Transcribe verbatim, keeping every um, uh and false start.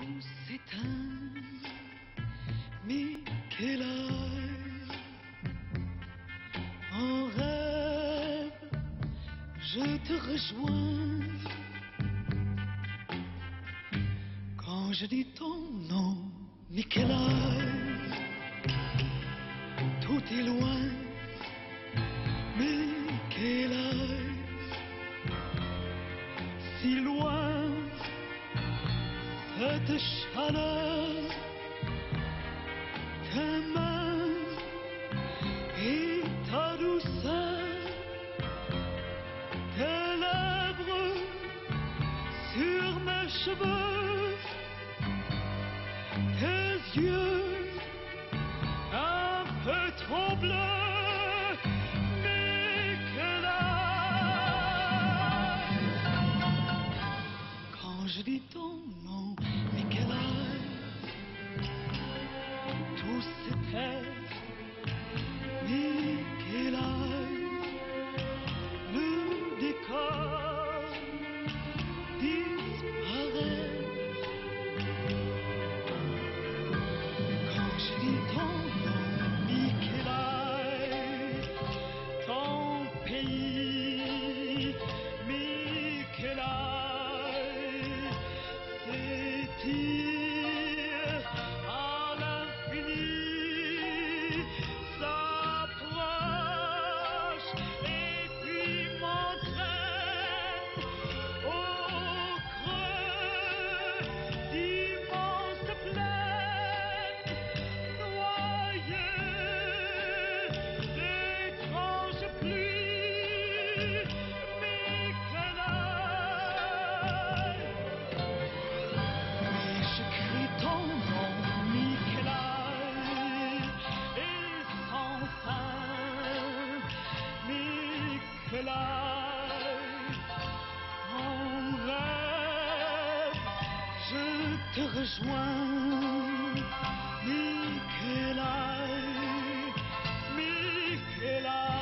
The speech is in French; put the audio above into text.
Tout s'éteint, Michelaï. En rêve, je te rejoins. Quand je dis ton nom, Michelaï, tout est loin, Michelaï, si loin. Cette chaleur, tes mains et ta douceur, tes lèvres sur mes cheveux, tes yeux un peu trop bleus, Michelaï. Quand je dis ton nom, Michelaï, tout s'éteint, Michelaï, le décor disparaît. Quand je dis ton nom, Michelaï, ton pays, Michelaï, s'étire à l'infini, s'approche et puis m'entraîne au creux d'immenses plaines, noyées d'étranges pluies, Michelaï. Ton nom, Michelaï, est sans fin, Michelaï. En rêve, je te rejoins, Michelaï, Michelaï.